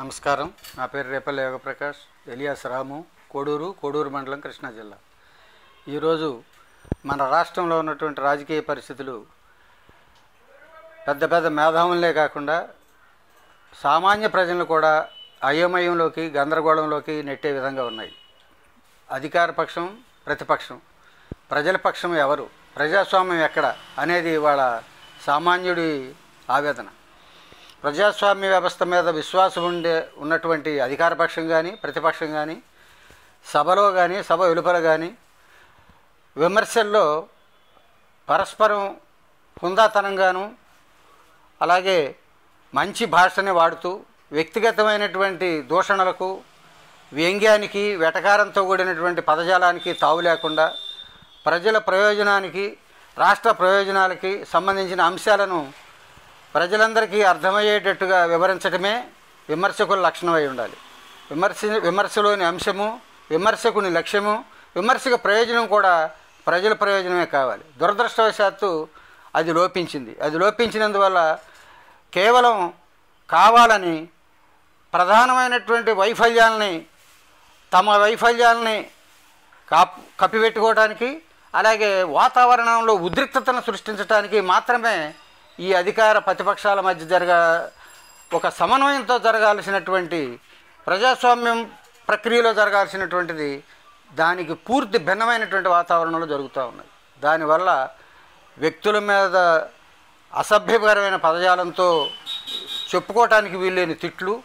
నమస్కారం. నా పేరు రేపల్లి యోగప్రకాష్, ఎలియాస్ రాము, కోడూరు మండలం, కృష్ణా జిల్లా. ఈరోజు మన రాష్ట్రంలో ఉన్నటువంటి రాజకీయ పరిస్థితులు పెద్ద పెద్ద మేధావులే కాకుండా సామాన్య ప్రజలను కూడా అయోమయంలోకి, గందరగోళంలోకి నెట్టే విధంగా ఉన్నాయి. అధికార పక్షం, ప్రతిపక్షం, ప్రజల పక్షం ఎవరు, ప్రజాస్వామ్యం ఎక్కడ అనేది వాళ్ళ సామాన్యుడి ఆవేదన. ప్రజాస్వామ్య వ్యవస్థ మీద విశ్వాసం ఉన్నటువంటి అధికార పక్షం కానీ, ప్రతిపక్షం కానీ, సభలో కానీ, సభ వెలుపల కానీ విమర్శల్లో పరస్పరం హుందాతనంగాను, అలాగే మంచి భాషని వాడుతూ వ్యక్తిగతమైనటువంటి దూషణలకు, వ్యంగ్యానికి, వెటకారంతో కూడినటువంటి పదజాలానికి తావు లేకుండా ప్రజల ప్రయోజనానికి, రాష్ట్ర ప్రయోజనాలకి సంబంధించిన అంశాలను ప్రజలందరికీ అర్థమయ్యేటట్టుగా వివరించడమే విమర్శకుల లక్షణమై ఉండాలి. విమర్శలోని అంశము, విమర్శకుని లక్ష్యము, విమర్శకు ప్రయోజనం కూడా ప్రజల ప్రయోజనమే కావాలి. దురదృష్టవశాత్తు అది లోపించింది. అది లోపించినందువల్ల కేవలం కావాలని ప్రధానమైనటువంటి తమ వైఫల్యాలని కప్పిపెట్టుకోవడానికి, అలాగే వాతావరణంలో ఉద్రిక్తతను సృష్టించడానికి మాత్రమే ఈ అధికార ప్రతిపక్షాల మధ్య ఒక సమన్వయంతో జరగాల్సినటువంటి, ప్రజాస్వామ్యం ప్రక్రియలో జరగాల్సినటువంటిది దానికి పూర్తి భిన్నమైనటువంటి వాతావరణంలో జరుగుతూ ఉన్నది. దానివల్ల వ్యక్తుల మీద అసభ్యకరమైన పదజాలంతో చెప్పుకోవటానికి వీల్లేని తిట్లు,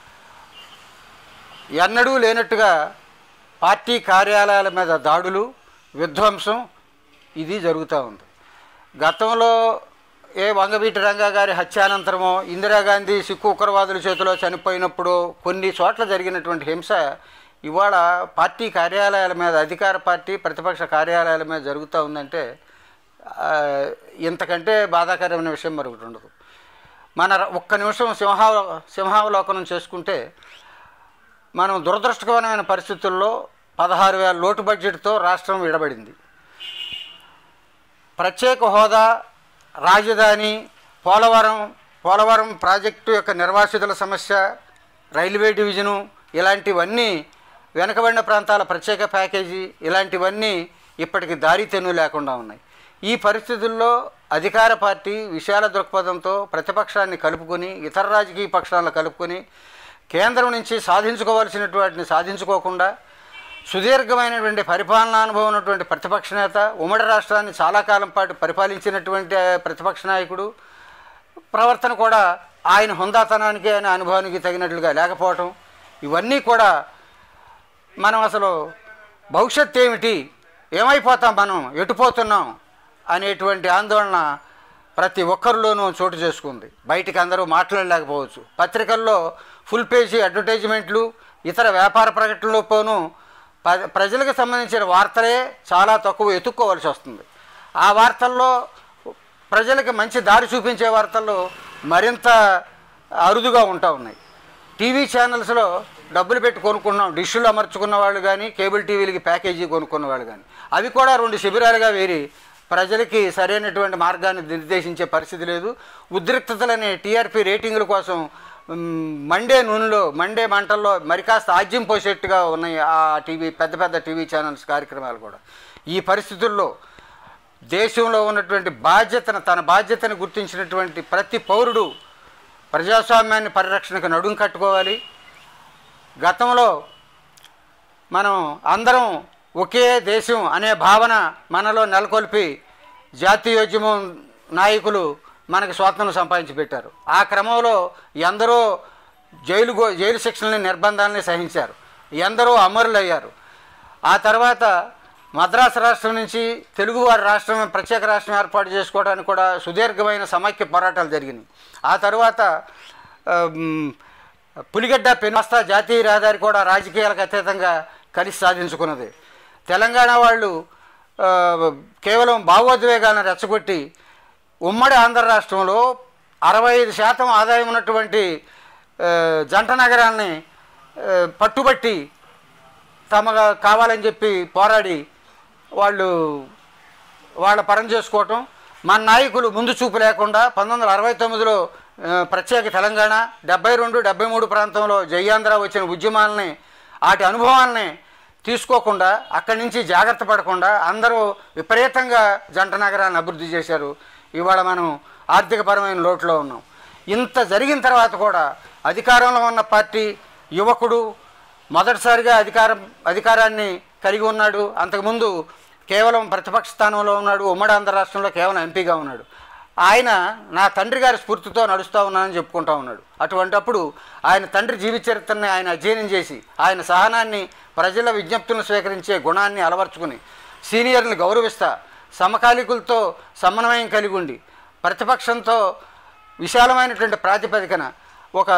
ఎన్నడూ లేనట్టుగా పార్టీ కార్యాలయాల మీద దాడులు, విధ్వంసం ఇది జరుగుతూ ఉంది. గతంలో వంగవీటి రంగా గారి హత్యానంతరమో, ఇందిరాగాంధీ సిక్కు ఉగ్రవాదుల చేతిలో చనిపోయినప్పుడు కొన్ని చోట్ల జరిగినటువంటి హింస ఇవాళ పార్టీ కార్యాలయాల మీద, అధికార పార్టీ ప్రతిపక్ష కార్యాలయాల మీద జరుగుతూ ఉందంటే ఇంతకంటే బాధాకరమైన విషయం మరొకటి ఉండదు. మన ఒక్క నిమిషం సింహావలోకనం చేసుకుంటే మనం దురదృష్టకరమైన పరిస్థితుల్లో 16,000 లోటు బడ్జెట్తో రాష్ట్రం విడబడింది. ప్రత్యేక హోదా, రాజధాని, పోలవరం ప్రాజెక్టు యొక్క నిర్వాసితుల సమస్య, రైల్వే డివిజను, ఇలాంటివన్నీ, వెనుకబడిన ప్రాంతాల ప్రత్యేక ప్యాకేజీ, ఇలాంటివన్నీ ఇప్పటికి దారి తెన్ను లేకుండా ఉన్నాయి. ఈ పరిస్థితుల్లో అధికార పార్టీ విశాల దృక్పథంతో ప్రతిపక్షాన్ని కలుపుకొని, ఇతర రాజకీయ పక్షాలను కలుపుకొని కేంద్రం నుంచి సాధించుకోవాల్సినటువంటి సాధించుకోకుండా సుదీర్ఘమైనటువంటి పరిపాలనా అనుభవం ఉన్నటువంటి ప్రతిపక్ష నేత, ఉమ్మడి రాష్ట్రాన్ని చాలా కాలం పాటు పరిపాలించినటువంటి ప్రతిపక్ష నాయకుడు ప్రవర్తన కూడా ఆయన హుందాతనానికి, ఆయన అనుభవానికి తగినట్లుగా లేకపోవటం, ఇవన్నీ కూడా మనం అసలు భవిష్యత్తు ఏమిటి, ఏమైపోతాం, మనం ఎటుపోతున్నాం అనేటువంటి ఆందోళన ప్రతి ఒక్కరిలోనూ చోటు చేసుకుంది. బయటికి అందరూ మాట్లాడలేకపోవచ్చు. పత్రికల్లో ఫుల్ పేజీ అడ్వర్టైజ్మెంట్లు, ఇతర వ్యాపార ప్రకటనలలోనూ ప్రజలకు సంబంధించిన వార్తలే చాలా తక్కువ ఎత్తుక్కోవాల్సి వస్తుంది. ఆ వార్తల్లో ప్రజలకు మంచి దారి చూపించే వార్తలు మరింత అరుదుగా ఉంటా ఉన్నాయి. టీవీ ఛానల్స్లో డబ్బులు పెట్టి కొనుక్కున్నాం, డిష్లు అమర్చుకున్న వాళ్ళు కానీ, కేబుల్ టీవీలకి ప్యాకేజీ కొనుక్కున్న వాళ్ళు కానీ, అవి కూడా 2 శిబిరాలుగా వేరి ప్రజలకి సరైనటువంటి మార్గాన్ని నిర్దేశించే పరిస్థితి లేదు. ఉద్రిక్తతలని టీఆర్పీ రేటింగుల కోసం మండే మంటల్లో మరి కాస్త ఆజ్యం పోసేట్టుగా ఉన్నాయి ఆ పెద్ద టీవీ ఛానల్స్ కార్యక్రమాలు కూడా. ఈ పరిస్థితుల్లో దేశంలో ఉన్నటువంటి తన బాధ్యతను గుర్తించినటువంటి ప్రతి పౌరుడు ప్రజాస్వామ్యాన్ని పరిరక్షణకు నడుం కట్టుకోవాలి. గతంలో మనం అందరం ఒకే దేశం అనే భావన మనలో నెలకొల్పి జాతీయోద్యమం నాయకులు మనకు స్వాతంత్రం సంపాదించి పెట్టారు. ఆ క్రమంలో ఎందరో జైలు శిక్షల్ని, నిర్బంధాలని సహించారు, ఎందరో అమరులయ్యారు. ఆ తర్వాత మద్రాసు రాష్ట్రం నుంచి తెలుగువారి రాష్ట్రం, ప్రత్యేక రాష్ట్రం ఏర్పాటు చేసుకోవడానికి కూడా సుదీర్ఘమైన సమైక్య పోరాటాలు జరిగినాయి. ఆ తర్వాత పులిగడ్డ పెనుస్తా జాతీయ రహదారి కూడా రాజకీయాలకు అతీతంగా కలిసి సాధించుకున్నది. తెలంగాణ వాళ్ళు కేవలం భావోద్వేగాలను రెచ్చగొట్టి ఉమ్మడి ఆంధ్ర రాష్ట్రంలో 65% ఆదాయం ఉన్నటువంటి జంట నగరాన్ని పట్టుబట్టి తమగా కావాలని చెప్పి పోరాడి వాళ్ళ పరం చేసుకోవటం, మన నాయకులు ముందు చూపు లేకుండా 1969లో ప్రత్యేక తెలంగాణ 72, 73 ప్రాంతంలో జయాంధ్ర వచ్చిన ఉద్యమాలని వాటి అనుభవాలని తీసుకోకుండా అక్కడి నుంచి జాగ్రత్త పడకుండా అందరూ విపరీతంగా జంట నగరాన్ని అభివృద్ధి చేశారు. ఇవాళ మనం ఆర్థికపరమైన లోటులో ఉన్నాం. ఇంత జరిగిన తర్వాత కూడా అధికారంలో ఉన్న పార్టీ యువకుడు మొదటిసారిగా అధికారాన్ని కలిగి ఉన్నాడు. అంతకుముందు కేవలం ప్రతిపక్ష స్థానంలో ఉన్నాడు. ఉమ్మడి ఆంధ్ర రాష్ట్రంలో కేవలం ఎంపీగా ఉన్నాడు. ఆయన నా తండ్రి గారి స్ఫూర్తితో నడుస్తూ ఉన్నానని చెప్పుకుంటూ ఉన్నాడు. అటువంటప్పుడు ఆయన తండ్రి జీవిత చరిత్రని ఆయన అధ్యయనం చేసి ఆయన సహనాన్ని, ప్రజల విజ్ఞప్తులను స్వీకరించే గుణాన్ని అలవర్చుకుని సీనియర్ని గౌరవిస్తా, సమకాలీకులతో సమన్వయం కలిగి ఉండి ప్రతిపక్షంతో విశాలమైనటువంటి ప్రాతిపదికన ఒక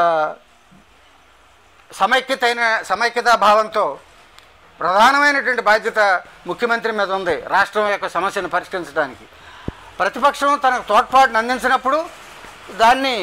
సమైక్యతా భావంతో ప్రధానమైనటువంటి బాధ్యత ముఖ్యమంత్రి మీద ఉంది రాష్ట్రం యొక్క సమస్యను పరిష్కరించడానికి. ప్రతిపక్షం తనకు తోడ్పాటును అందించినప్పుడు దాన్ని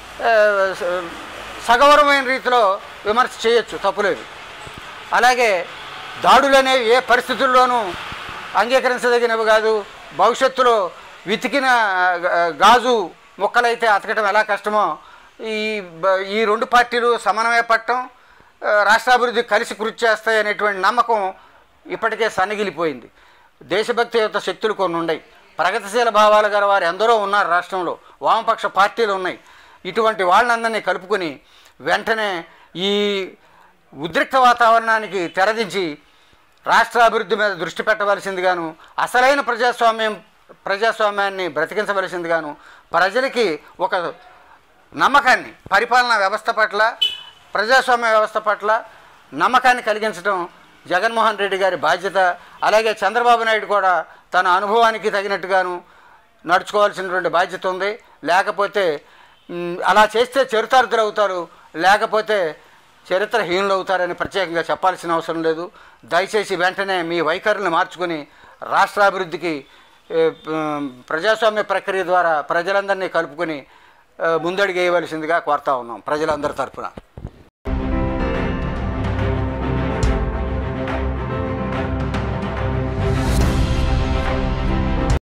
సగౌరవమైన రీతిలో విమర్శ చేయొచ్చు, తప్పులేదు. అలాగే దాడులు అనేవి ఏ పరిస్థితుల్లోనూ అంగీకరించదగినవి కాదు. భవిష్యత్తులో వితికిన గాజు ముక్కలైతే అతకటం ఎలా కష్టమో ఈ రెండు పార్టీలు సమన్వయపడటం, రాష్ట్రాభివృద్ధి కలిసి కృషి చేస్తాయి అనేటువంటి నమ్మకం ఇప్పటికే సన్నగిలిపోయింది. దేశభక్తియుత శక్తులు కొన్ని ఉన్నాయి, ప్రగతిశీల భావాలు గల వారు ఎందరో ఉన్నారు రాష్ట్రంలో, వామపక్ష పార్టీలు ఉన్నాయి. ఇటువంటి వాళ్ళందరినీ కలుపుకొని వెంటనే ఈ ఉద్రిక్త వాతావరణానికి తెరదించి రాష్ట్రాభివృద్ధి మీద దృష్టి పెట్టవలసిందిగాను, అసలైన ప్రజాస్వామ్యాన్ని బ్రతికించవలసిందిగాను, ప్రజలకి ఒక నమ్మకాన్ని పరిపాలనా వ్యవస్థ పట్ల, ప్రజాస్వామ్య వ్యవస్థ పట్ల నమ్మకాన్ని కలిగించడం జగన్మోహన్ రెడ్డి గారి బాధ్యత. అలాగే చంద్రబాబు నాయుడు కూడా తన అనుభవానికి తగినట్టుగాను నడుచుకోవాల్సినటువంటి బాధ్యత ఉంది. లేకపోతే అలా చేస్తే చరితార్థులు అవుతారు, లేకపోతే చరిత్రహీనులు అవుతారని ప్రత్యేకంగా చెప్పాల్సిన అవసరం లేదు. దయచేసి వెంటనే మీ వైఖరిని మార్చుకొని రాష్ట్రాభివృద్ధికి ప్రజాస్వామ్య ప్రక్రియ ద్వారా ప్రజలందరినీ కలుపుకొని ముందడుగు వేయవలసిందిగా కోరుతా ఉన్నాం ప్రజలందరి తరఫున.